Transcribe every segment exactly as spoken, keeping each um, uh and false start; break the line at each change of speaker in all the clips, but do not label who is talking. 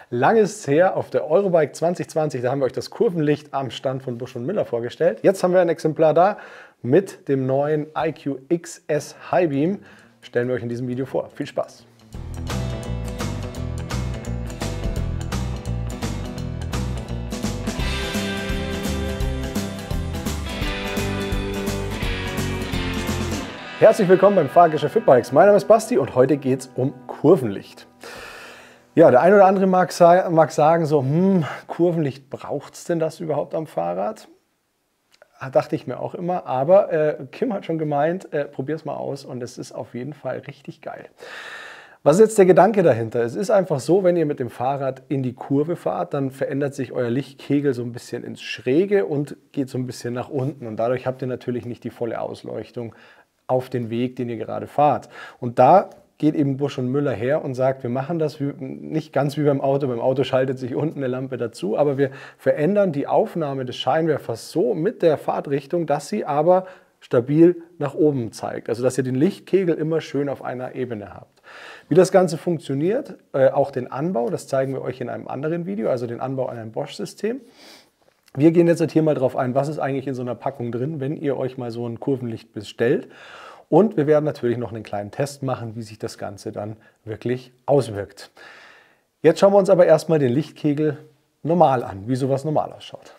Lange ist es her, auf der Eurobike zwanzig zwanzig, da haben wir euch das Kurvenlicht am Stand von Busch und Müller vorgestellt. Jetzt haben wir ein Exemplar da mit dem neuen I Q X S High Beam. Stellen wir euch in diesem Video vor. Viel Spaß! Herzlich willkommen beim Fahrgeschäft Fitbikes. Mein Name ist Basti und heute geht es um Kurvenlicht. Ja, der ein oder andere mag, mag sagen so, hm, Kurvenlicht, braucht es denn das überhaupt am Fahrrad? Dachte ich mir auch immer, aber äh, Kim hat schon gemeint, äh, probier es mal aus und es ist auf jeden Fall richtig geil. Was ist jetzt der Gedanke dahinter? Es ist einfach so, wenn ihr mit dem Fahrrad in die Kurve fahrt, dann verändert sich euer Lichtkegel so ein bisschen ins Schräge und geht so ein bisschen nach unten und dadurch habt ihr natürlich nicht die volle Ausleuchtung auf den Weg, den ihr gerade fahrt. Und da geht eben Busch und Müller her und sagt, wir machen das wie, nicht ganz wie beim Auto. Beim Auto schaltet sich unten eine Lampe dazu, aber wir verändern die Aufnahme des Scheinwerfers so mit der Fahrtrichtung, dass sie aber stabil nach oben zeigt. Also dass ihr den Lichtkegel immer schön auf einer Ebene habt. Wie das Ganze funktioniert, äh, auch den Anbau, das zeigen wir euch in einem anderen Video, also den Anbau an einem Bosch-System. Wir gehen jetzt hier mal drauf ein, was ist eigentlich in so einer Packung drin, wenn ihr euch mal so ein Kurvenlicht bestellt. Und wir werden natürlich noch einen kleinen Test machen, wie sich das Ganze dann wirklich auswirkt. Jetzt schauen wir uns aber erstmal den Lichtkegel normal an, wie sowas normal ausschaut.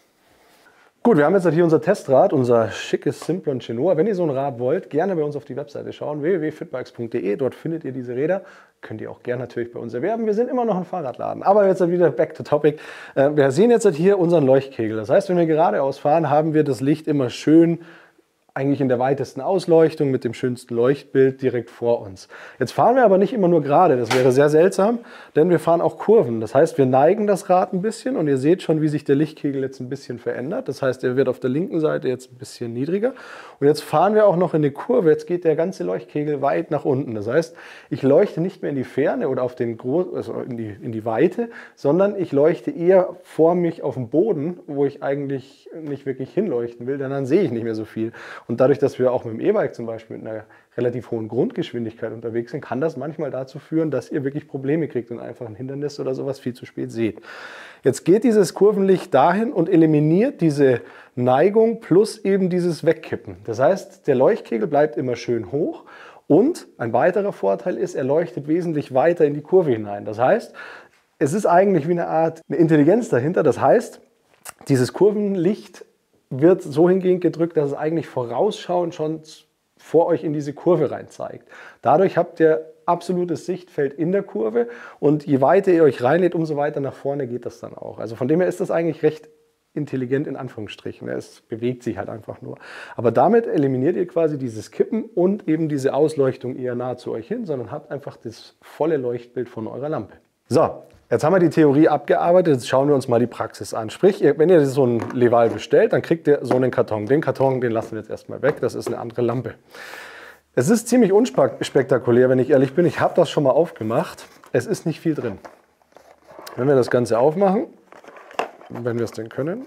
Gut, wir haben jetzt hier unser Testrad, unser schickes Simplon Genoa. Wenn ihr so ein Rad wollt, gerne bei uns auf die Webseite schauen, w w w punkt fitbikes punkt de. Dort findet ihr diese Räder. Könnt ihr auch gerne natürlich bei uns erwerben. Wir sind immer noch ein Fahrradladen. Aber jetzt wieder back to topic. Wir sehen jetzt hier unseren Leuchtkegel. Das heißt, wenn wir geradeaus fahren, haben wir das Licht immer schön eigentlich in der weitesten Ausleuchtung mit dem schönsten Leuchtbild direkt vor uns. Jetzt fahren wir aber nicht immer nur gerade, das wäre sehr seltsam, denn wir fahren auch Kurven. Das heißt, wir neigen das Rad ein bisschen und ihr seht schon, wie sich der Lichtkegel jetzt ein bisschen verändert. Das heißt, er wird auf der linken Seite jetzt ein bisschen niedriger. Und jetzt fahren wir auch noch in eine Kurve, jetzt geht der ganze Leuchtkegel weit nach unten. Das heißt, ich leuchte nicht mehr in die Ferne oder auf den Gro also in die, in die Weite, sondern ich leuchte eher vor mich auf den Boden, wo ich eigentlich nicht wirklich hinleuchten will, denn dann sehe ich nicht mehr so viel. Und dadurch, dass wir auch mit dem E-Bike zum Beispiel mit einer relativ hohen Grundgeschwindigkeit unterwegs sind, kann das manchmal dazu führen, dass ihr wirklich Probleme kriegt und einfach ein Hindernis oder sowas viel zu spät seht. Jetzt geht dieses Kurvenlicht dahin und eliminiert diese Neigung plus eben dieses Wegkippen. Das heißt, der Leuchtkegel bleibt immer schön hoch und ein weiterer Vorteil ist, er leuchtet wesentlich weiter in die Kurve hinein. Das heißt, es ist eigentlich wie eine Art eine Intelligenz dahinter. Das heißt, dieses Kurvenlicht wird so hingehend gedrückt, dass es eigentlich vorausschauend schon vor euch in diese Kurve rein zeigt. Dadurch habt ihr absolutes Sichtfeld in der Kurve und je weiter ihr euch reinlädt, umso weiter nach vorne geht das dann auch. Also von dem her ist das eigentlich recht intelligent in Anführungsstrichen. Es bewegt sich halt einfach nur. Aber damit eliminiert ihr quasi dieses Kippen und eben diese Ausleuchtung eher nah zu euch hin, sondern habt einfach das volle Leuchtbild von eurer Lampe. So. Jetzt haben wir die Theorie abgearbeitet, jetzt schauen wir uns mal die Praxis an. Sprich, wenn ihr so ein Leval bestellt, dann kriegt ihr so einen Karton. Den Karton, den lassen wir jetzt erstmal weg, das ist eine andere Lampe. Es ist ziemlich unspektakulär, wenn ich ehrlich bin. Ich habe das schon mal aufgemacht. Es ist nicht viel drin. Wenn wir das Ganze aufmachen, wenn wir es denn können.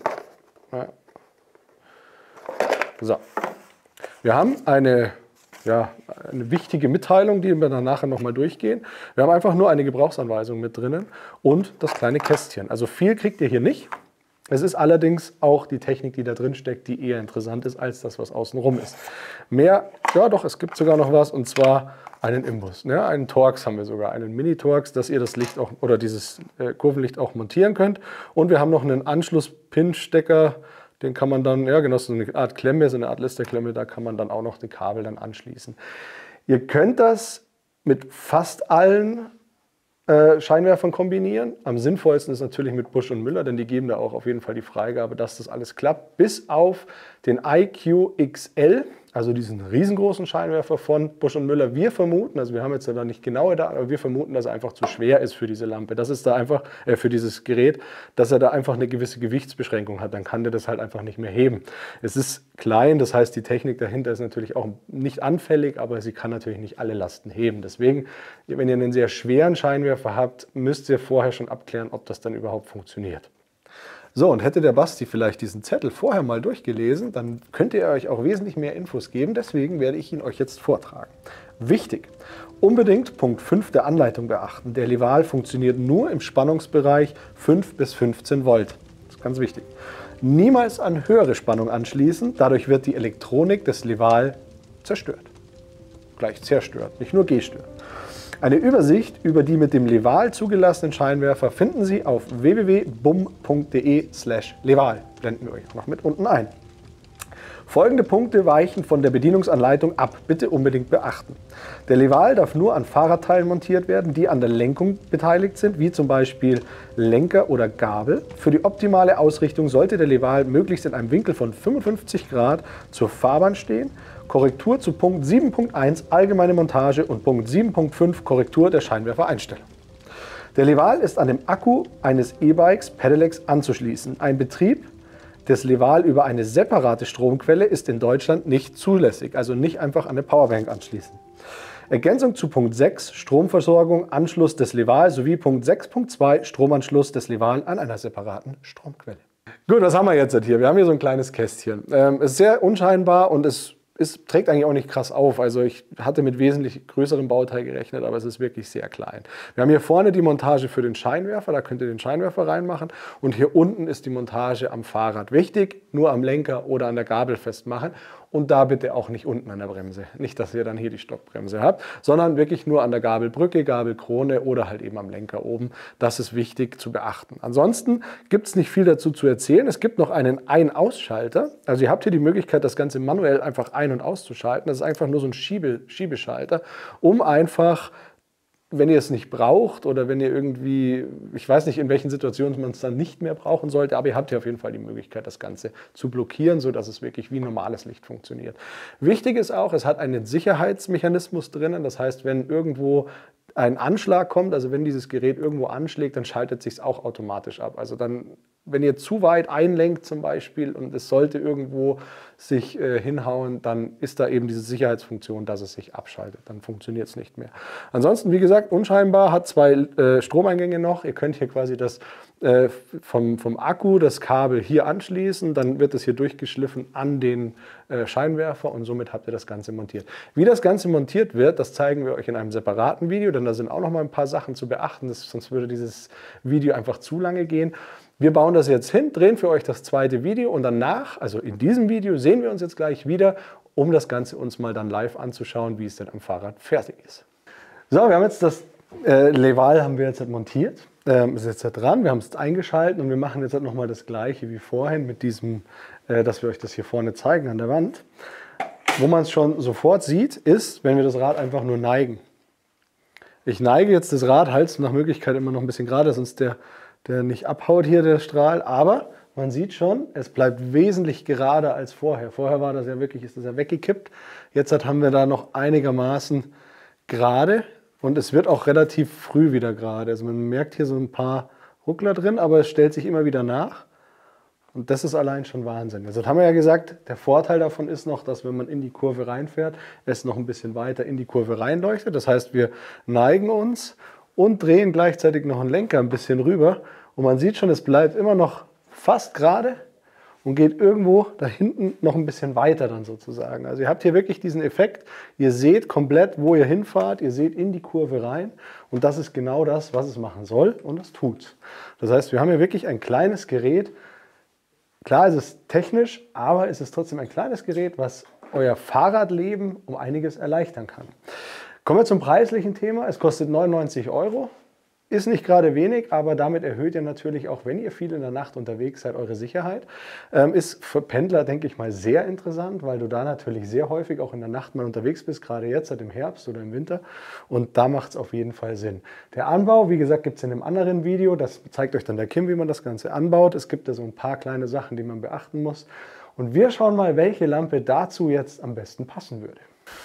So. Wir haben eine... Ja, eine wichtige Mitteilung, die wir dann nachher nochmal durchgehen. Wir haben einfach nur eine Gebrauchsanweisung mit drinnen und das kleine Kästchen. Also viel kriegt ihr hier nicht. Es ist allerdings auch die Technik, die da drin steckt, die eher interessant ist, als das, was außenrum ist. Mehr, ja doch, es gibt sogar noch was, und zwar einen Imbus. Ne? Einen Torx haben wir sogar, einen Mini-Torx, dass ihr das Licht auch oder dieses äh, Kurvenlicht auch montieren könnt. Und wir haben noch einen Anschluss-Pin-Stecker. Den kann man dann, ja genau, so eine Art Klemme, so eine Art Listerklemme, da kann man dann auch noch die Kabel dann anschließen. Ihr könnt das mit fast allen äh, Scheinwerfern kombinieren. Am sinnvollsten ist natürlich mit Busch und Müller, denn die geben da auch auf jeden Fall die Freigabe, dass das alles klappt, bis auf den I Q X L, also diesen riesengroßen Scheinwerfer von Busch und Müller. Wir vermuten, also wir haben jetzt da nicht genaue Daten, aber wir vermuten, dass er einfach zu schwer ist für diese Lampe. Das ist da einfach, äh, für dieses Gerät, dass er da einfach eine gewisse Gewichtsbeschränkung hat. Dann kann der das halt einfach nicht mehr heben. Es ist klein, das heißt, die Technik dahinter ist natürlich auch nicht anfällig, aber sie kann natürlich nicht alle Lasten heben. Deswegen, wenn ihr einen sehr schweren Scheinwerfer habt, müsst ihr vorher schon abklären, ob das dann überhaupt funktioniert. So, und hätte der Basti vielleicht diesen Zettel vorher mal durchgelesen, dann könnt ihr euch auch wesentlich mehr Infos geben. Deswegen werde ich ihn euch jetzt vortragen. Wichtig, Unbedingt Punkt fünf der Anleitung beachten. Der Leval funktioniert nur im Spannungsbereich fünf bis fünfzehn Volt. Das ist ganz wichtig. Niemals an höhere Spannung anschließen, dadurch wird die Elektronik des Leval zerstört. Gleich zerstört, nicht nur gestört. Eine Übersicht über die mit dem Leval zugelassenen Scheinwerfer finden Sie auf w w w punkt bum punkt de slash leval. Blenden wir euch noch mit unten ein. Folgende Punkte weichen von der Bedienungsanleitung ab. Bitte unbedingt beachten. Der Leval darf nur an Fahrradteilen montiert werden, die an der Lenkung beteiligt sind, wie zum Beispiel Lenker oder Gabel. Für die optimale Ausrichtung sollte der Leval möglichst in einem Winkel von fünfundfünfzig Grad zur Fahrbahn stehen. Korrektur zu Punkt sieben Punkt eins allgemeine Montage und Punkt sieben Punkt fünf Korrektur der Scheinwerfereinstellung. Der Leval ist an dem Akku eines E-Bikes Pedelecs anzuschließen. Ein Betrieb des Leval über eine separate Stromquelle ist in Deutschland nicht zulässig, also nicht einfach an eine Powerbank anschließen. Ergänzung zu Punkt sechs, Stromversorgung, Anschluss des Leval sowie Punkt sechs Punkt zwei, Stromanschluss des Leval an einer separaten Stromquelle. Gut, was haben wir jetzt hier? Wir haben hier so ein kleines Kästchen. Ähm, es ist sehr unscheinbar und es Es trägt eigentlich auch nicht krass auf. Also ich hatte mit wesentlich größerem Bauteil gerechnet, aber es ist wirklich sehr klein. Wir haben hier vorne die Montage für den Scheinwerfer, da könnt ihr den Scheinwerfer reinmachen. Und hier unten ist die Montage am Fahrrad. Wichtig, nur am Lenker oder an der Gabel festmachen. Und da bitte auch nicht unten an der Bremse. Nicht, dass ihr dann hier die Stockbremse habt, sondern wirklich nur an der Gabelbrücke, Gabelkrone oder halt eben am Lenker oben. Das ist wichtig zu beachten. Ansonsten gibt es nicht viel dazu zu erzählen. Es gibt noch einen Ein-Aus-Schalter. Also ihr habt hier die Möglichkeit, das Ganze manuell einfach ein- und auszuschalten. Das ist einfach nur so ein Schiebe, Schiebeschalter, um einfach, wenn ihr es nicht braucht oder wenn ihr irgendwie, ich weiß nicht, in welchen Situationen man es dann nicht mehr brauchen sollte, aber ihr habt hier auf jeden Fall die Möglichkeit, das Ganze zu blockieren, sodass es wirklich wie normales Licht funktioniert. Wichtig ist auch, es hat einen Sicherheitsmechanismus drinnen, das heißt, wenn irgendwo ein Anschlag kommt, also wenn dieses Gerät irgendwo anschlägt, dann schaltet es sich auch automatisch ab. Also dann, wenn ihr zu weit einlenkt zum Beispiel und es sollte irgendwo sich äh, hinhauen, dann ist da eben diese Sicherheitsfunktion, dass es sich abschaltet. Dann funktioniert es nicht mehr. Ansonsten, wie gesagt, unscheinbar, hat zwei äh, Stromeingänge noch. Ihr könnt hier quasi das äh, vom, vom Akku das Kabel hier anschließen, dann wird es hier durchgeschliffen an den äh, Scheinwerfer und somit habt ihr das Ganze montiert. Wie das Ganze montiert wird, das zeigen wir euch in einem separaten Video, denn da sind auch noch mal ein paar Sachen zu beachten, das, sonst würde dieses Video einfach zu lange gehen. Wir bauen das jetzt hin, drehen für euch das zweite Video und danach, also in diesem Video, sehen wir uns jetzt gleich wieder, um das Ganze uns mal dann live anzuschauen, wie es denn am Fahrrad fertig ist. So, wir haben jetzt das äh, Leval haben wir jetzt montiert, ähm, ist jetzt dran, wir haben es eingeschaltet und wir machen jetzt halt nochmal das gleiche wie vorhin mit diesem, äh, dass wir euch das hier vorne zeigen an der Wand. Wo man es schon sofort sieht, ist, wenn wir das Rad einfach nur neigen. Ich neige jetzt das Rad, halte es nach Möglichkeit immer noch ein bisschen gerade, sonst der der nicht abhaut hier, der Strahl, aber man sieht schon, es bleibt wesentlich gerader als vorher. Vorher war das ja wirklich, ist das ja weggekippt. Jetzt haben wir da noch einigermaßen gerade und es wird auch relativ früh wieder gerade. Also man merkt hier so ein paar Ruckler drin, aber es stellt sich immer wieder nach und das ist allein schon Wahnsinn. Also das haben wir ja gesagt, der Vorteil davon ist noch, dass wenn man in die Kurve reinfährt, es noch ein bisschen weiter in die Kurve reinleuchtet. Das heißt, wir neigen uns und drehen gleichzeitig noch einen Lenker ein bisschen rüber. Und man sieht schon, es bleibt immer noch fast gerade und geht irgendwo da hinten noch ein bisschen weiter dann sozusagen. Also ihr habt hier wirklich diesen Effekt, ihr seht komplett, wo ihr hinfahrt, ihr seht in die Kurve rein und das ist genau das, was es machen soll und das tut's. Das heißt, wir haben hier wirklich ein kleines Gerät. Klar, es ist technisch, aber es ist trotzdem ein kleines Gerät, was euer Fahrradleben um einiges erleichtern kann. Kommen wir zum preislichen Thema. Es kostet neunundneunzig Euro. Ist nicht gerade wenig, aber damit erhöht ihr natürlich auch, wenn ihr viel in der Nacht unterwegs seid, eure Sicherheit. Ähm, ist für Pendler, denke ich mal, sehr interessant, weil du da natürlich sehr häufig auch in der Nacht mal unterwegs bist, gerade jetzt seit im Herbst oder im Winter. Und da macht es auf jeden Fall Sinn. Der Anbau, wie gesagt, gibt es in einem anderen Video. Das zeigt euch dann der Kim, wie man das Ganze anbaut. Es gibt da so ein paar kleine Sachen, die man beachten muss. Und wir schauen mal, welche Lampe dazu jetzt am besten passen würde.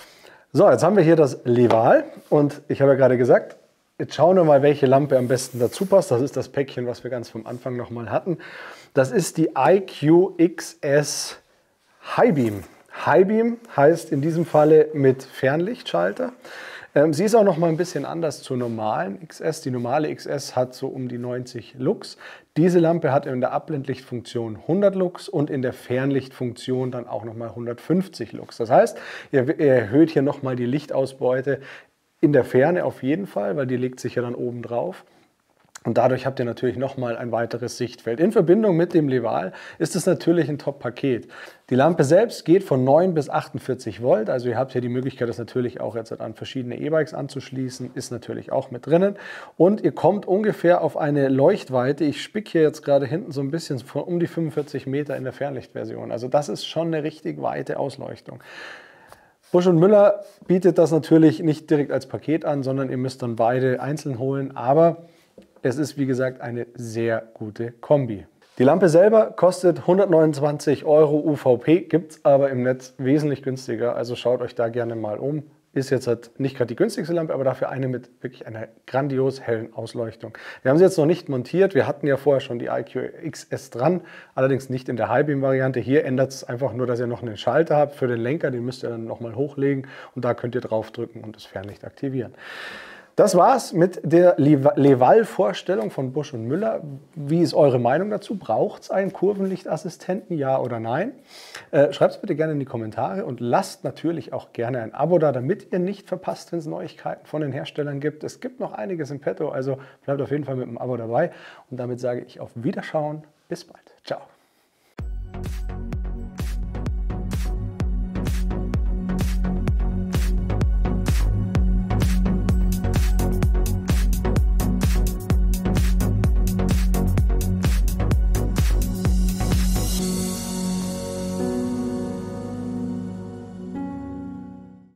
So, jetzt haben wir hier das Leval und ich habe ja gerade gesagt, jetzt schauen wir mal, welche Lampe am besten dazu passt. Das ist das Päckchen, was wir ganz vom Anfang nochmal hatten. Das ist die I Q X S High Beam. High Beam heißt in diesem Falle mit Fernlichtschalter. Ähm, sie ist auch noch mal ein bisschen anders zur normalen X S. Die normale X S hat so um die neunzig Lux. Diese Lampe hat in der Abblendlichtfunktion hundert Lux und in der Fernlichtfunktion dann auch noch mal hundertfünfzig Lux. Das heißt, ihr, ihr erhöht hier noch mal die Lichtausbeute in der Ferne auf jeden Fall, weil die legt sich ja dann oben drauf. Und dadurch habt ihr natürlich nochmal ein weiteres Sichtfeld. In Verbindung mit dem Leval ist es natürlich ein Top-Paket. Die Lampe selbst geht von neun bis achtundvierzig Volt. Also ihr habt hier die Möglichkeit, das natürlich auch jetzt an verschiedene E-Bikes anzuschließen. Ist natürlich auch mit drinnen. Und ihr kommt ungefähr auf eine Leuchtweite. Ich spicke hier jetzt gerade hinten so ein bisschen von um die fünfundvierzig Meter in der Fernlichtversion. Also das ist schon eine richtig weite Ausleuchtung. Busch und Müller bietet das natürlich nicht direkt als Paket an, sondern ihr müsst dann beide einzeln holen. Aber es ist, wie gesagt, eine sehr gute Kombi. Die Lampe selber kostet hundertneunundzwanzig Euro U V P, gibt es aber im Netz wesentlich günstiger. Also schaut euch da gerne mal um. Ist jetzt halt nicht gerade die günstigste Lampe, aber dafür eine mit wirklich einer grandios hellen Ausleuchtung. Wir haben sie jetzt noch nicht montiert. Wir hatten ja vorher schon die I Q X S dran, allerdings nicht in der Highbeam-Variante. Hier ändert es einfach nur, dass ihr noch einen Schalter habt für den Lenker. Den müsst ihr dann nochmal hochlegen und da könnt ihr draufdrücken und das Fernlicht aktivieren. Das war's mit der Leval-Vorstellung von Busch und Müller. Wie ist eure Meinung dazu? Braucht es einen Kurvenlichtassistenten, ja oder nein? Äh, Schreibt es bitte gerne in die Kommentare und lasst natürlich auch gerne ein Abo da, damit ihr nicht verpasst, wenn es Neuigkeiten von den Herstellern gibt. Es gibt noch einiges im Petto, also bleibt auf jeden Fall mit dem Abo dabei. Und damit sage ich auf Wiederschauen. Bis bald. Ciao.